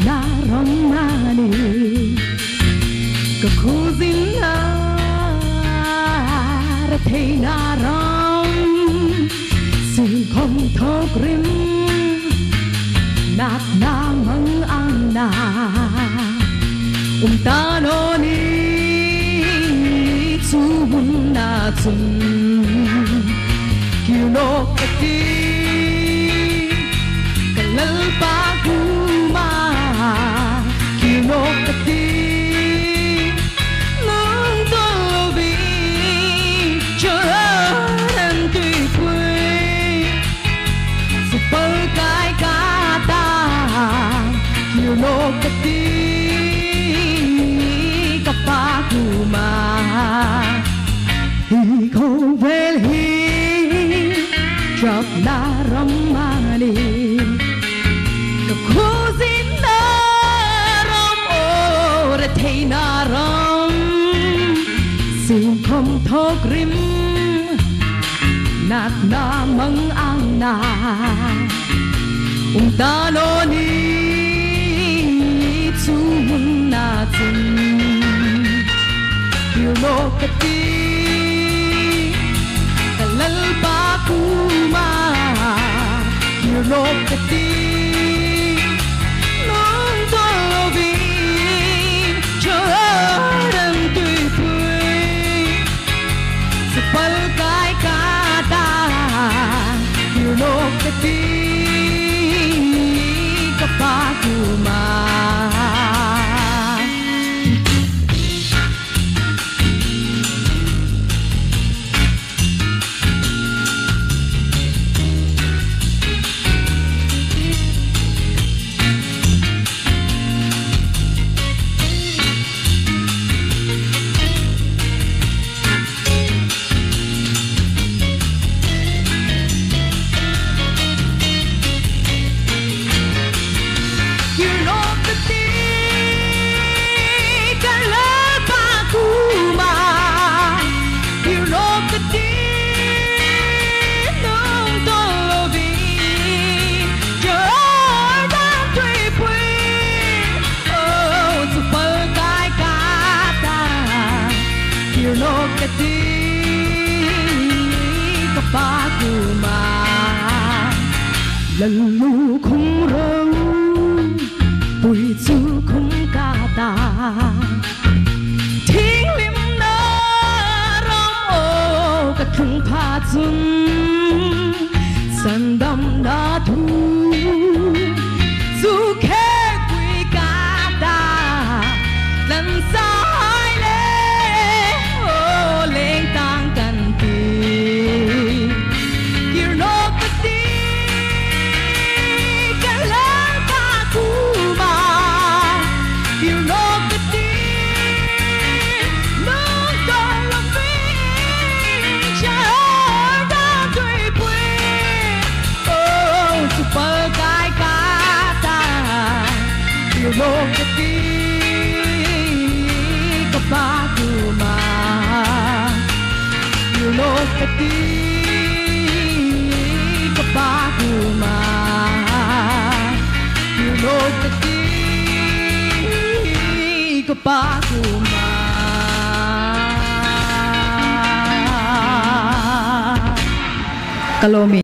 naramani kakhuzina thei naram sin không thok rim nát na mang ang na ta no ni chu mun na chun kiu no kati kalal pa kuma kiu no kati nang to vi choran tui pui super kai ka ta kiu no kati kapakuma hi không vel hi chọc na ramani ka khuzin na ram o re thei na ram sim không thok rim nát na mang ang na ta no ni chu mun na chun kiu no kati kalal pa kuma kiu no kati nong to vi choran tui pui supal kai ka ta kiu no kati kapa kuma lần lu không rong bụi chu không ca ta thiên liêm na ram ô cả thung pha chun san đam na thu du khe quy ca ta lần sai lệ ô lên tangกันตีno kati kapakuma you no kati kapakuma you no kati kapakuma Kalomi